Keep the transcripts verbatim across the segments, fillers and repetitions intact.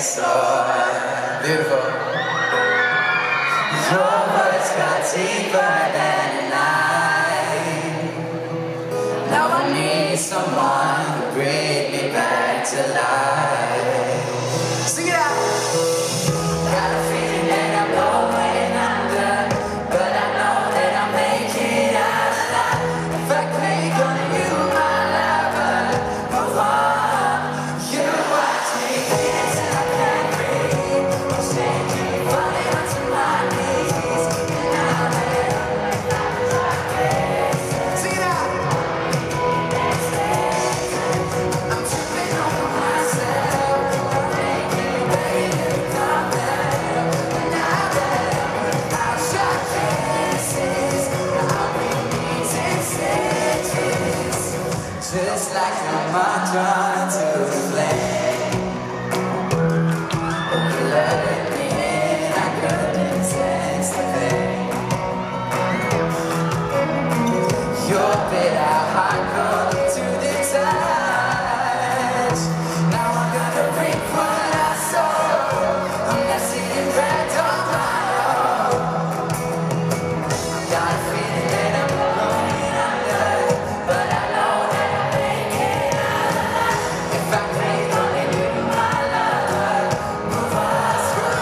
soar. Beautiful. Your words got deeper than a knife. Now I need someone to bring me back to life. Sing it out. Got a feeling that I'm going under, but I know that I'll make it out alive. If I click on you, my lover, move on. You watch me dance and I can't breathe. I'm shaking, falling onto my knees. And now that I'm like this, sing it out. I'm tripping over myself. I'm making it, begging you to come back. And now that I'm without your kisses, I'll be needing stitches. Just like I'm drawn to the flame. Oh, you let me in, I couldn't sense the pain. Your bitter heart come to the touch. Now I'm gonna bring what I saw. I'm not seeing red on my own. Got a feeling that I'm going under, but I know that I'll make it out alive. If I click on you, my lover, move on.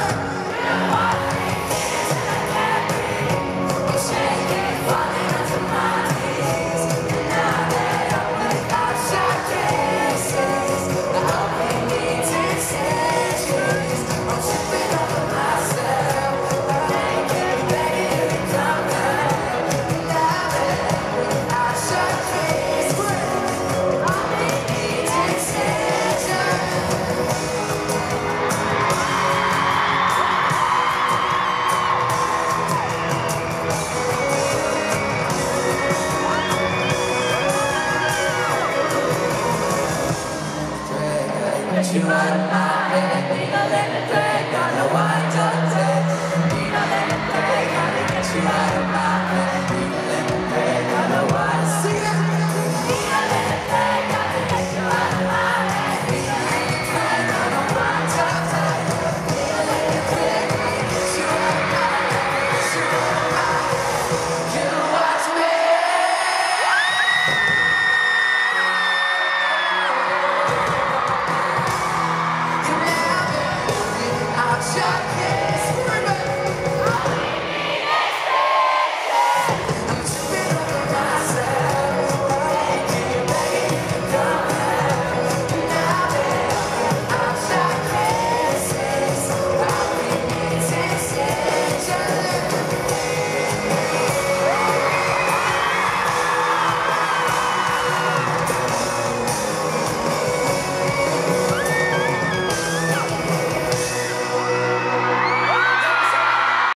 I'm shaking, falling onto my knees. And now that I'm without your kisses, I'll be needing stitches. I'm tripping over myself. I'm making, begging you to come back. And now that I'm without your kisses, I'll be needing stitches. But you out of my head, need a lemon drag, got no wind up.